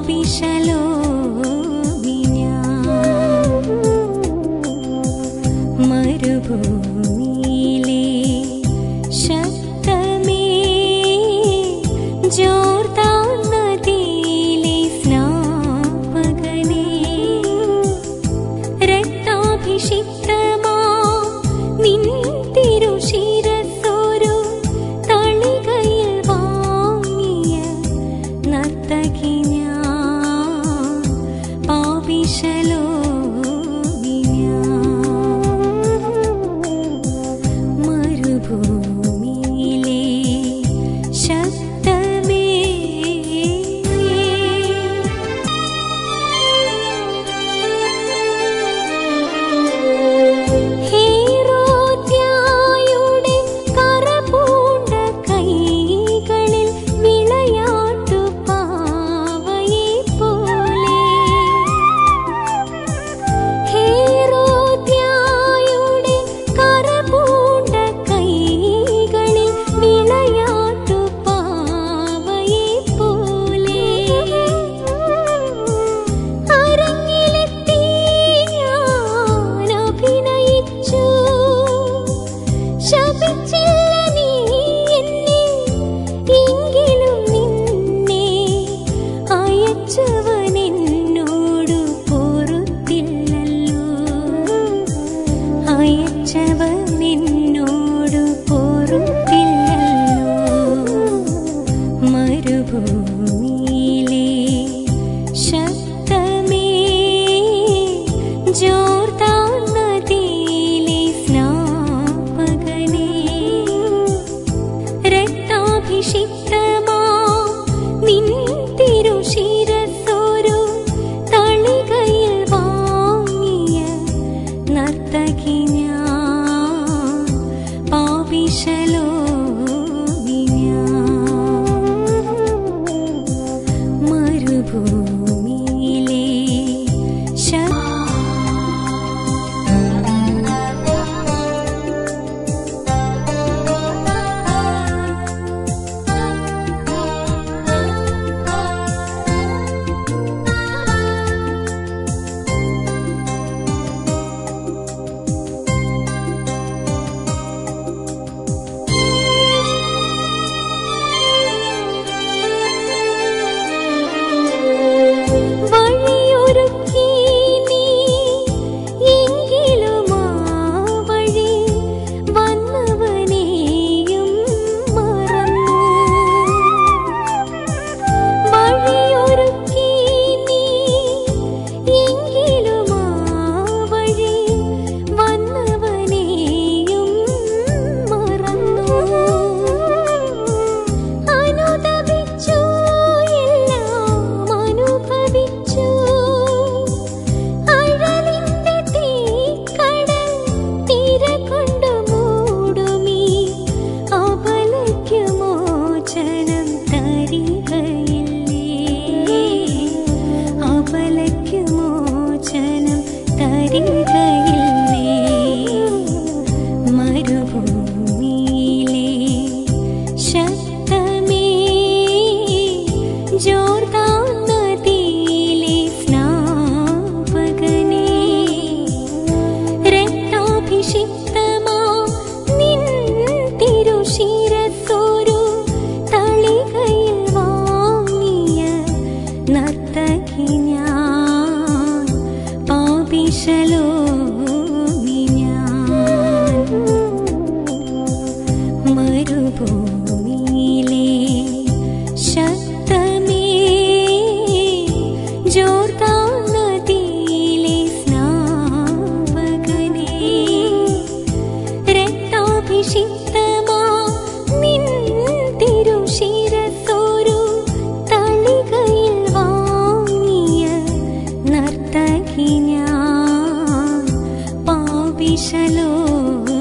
പാപിശലോമി ഞാൻ മരുഭൂമിയിലെ ശബ്ദമേ ജോർദാൻ നദിയിലെ സ്നാപകനേ രക്താഭിഷിക്തമാ നിൻ തിരുശിരസ്സൊരു തളികയിൽ വാങ്ങിയ നർത്തകി ഞാൻ പാപിശലോമി ഞാൻ മരുഭൂമിയിലെ ശബ്ദമേ ഹേരോദ്യായുടെ കറപൂണ്ട കൈകളിൽ വിളയാട്ടു പാവയെ പോലെ ഹേരോദ്യായുടെ കറപൂണ്ട കൈകളിൽ വിളയാട്ടു പാവയെ പോലെ അരങ്ങിലെത്തി ഞാൻ അഭിനയിച്ചു ശപിച്ചില്ല നീ എന്നെ എങ്കിലും നിന്നെ അയച്ചവൻ എന്നോട് പൊറുത്തില്ലല്ലോ അയച്ചവൻ എന്നോട് പൊറുത്തില്ലല്ലോ മരുഭൂമിയിലെ ശബ്ദമേ ജോർദാൻ നദിയിലെ സ്നാപകനേ രക്താഭിഷിക്തമാ നിൻ തിരുശിരസ്സൊരു തളികയിൽ വാങ്ങിയ നർത്തകി ഞാൻ പാപിശലോമി ഞാൻ മരുഭൂമിയിലെ വഴിയൊരുക്കി നീ എങ്കിലും ആ വഴി വന്നവനെയും മറന്നു വഴിയൊരുക്കി നീ എങ്കിലും ആ വഴി വന്നവനെയും മറന്നു അനുദപിച്ചു എല്ലാം അനുഭവിച്ചു അഴലിന്റെ തീക്കടൽ തിരകൊണ്ടു മൂടുമീ അപലയ്ക്കു മോചനം തരികയില്ലേ അപലയ്ക്കു മോചനം തരികയില്ലേ മരുഭൂമിയിലെ ശബ്ദമേ ജോർദാൻ നദിയിലെ സ്നാപകനേ രക്താഭിഷിക്തമാ നിൻ തിരുശിരസ്സൊരു തളികയിൽ വാങ്ങിയ നർത്തകി ഞാൻ പാപിശലോമി ഞാൻ മരുഭൂമിയിലെ ശബ്ദമേ ജോർദാൻ നദിയിലെ സ്നാപകനേ രക്താഭിഷിക്തമാ നിൻ തിരുശിരസ്സൊരു തളികയിൽ വാങ്ങിയ നർത്തകി ഞാൻ പാപിശലോമി